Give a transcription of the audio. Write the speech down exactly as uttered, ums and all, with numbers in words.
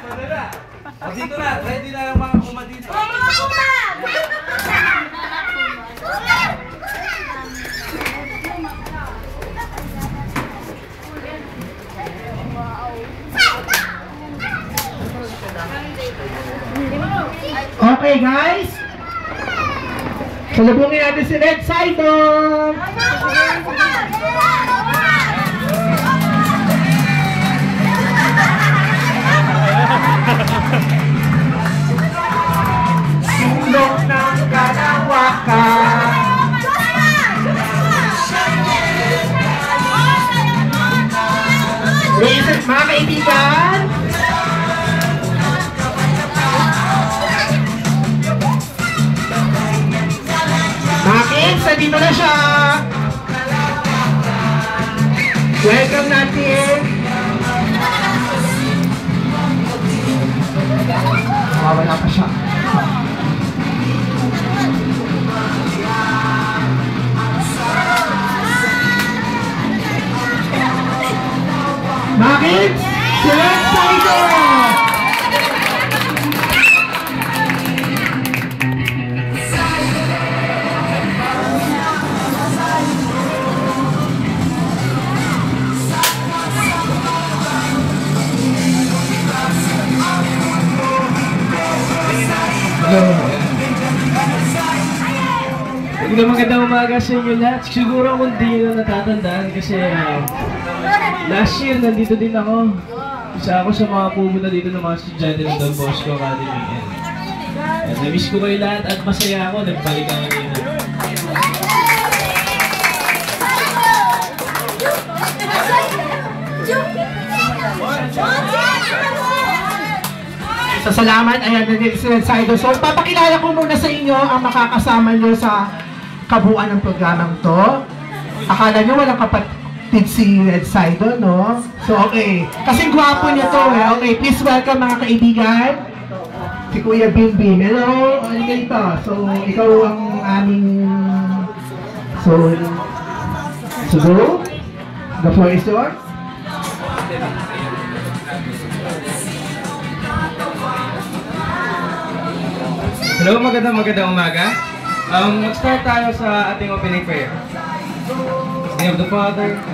O, dito na. Ready na ang mga kuma dito. Okay guys, salubungin natin si Red Sidon. Sulok ng kalawakan. Listen, mga kaibigan, Kids, dito na siya. Welcome natin. Ah, wala pa siya. Mga kids, Red Sidon. Hindi magandang umaga sa inyo lahat. Siguro kung di nyo natatandaan kasi uh, last year nandito din ako. Isa ako sa mga pumunta dito ng mga estudyante ng Don Bosco Academy. And na-miss ko kayo lahat at masaya ako. Nagbalik ako dito. So, salamat. Ayan, nandito si Red Sidon. So, papakilala ko muna sa inyo ang makakasama nyo sa kabuuan ng programang to. Akala nyo walang kapatid si Red Sidon, no? So, okay. Kasing gwapo niya to, eh. Okay, please welcome mga kaibigan. Si Kuya Bimbim. Hello, ano ganito? So, ikaw ang aming... So, so go. The floor is yours. Hello, magandang magandang umaga. Um, mag-start tayo sa ating opening prayer. In the name of the Father,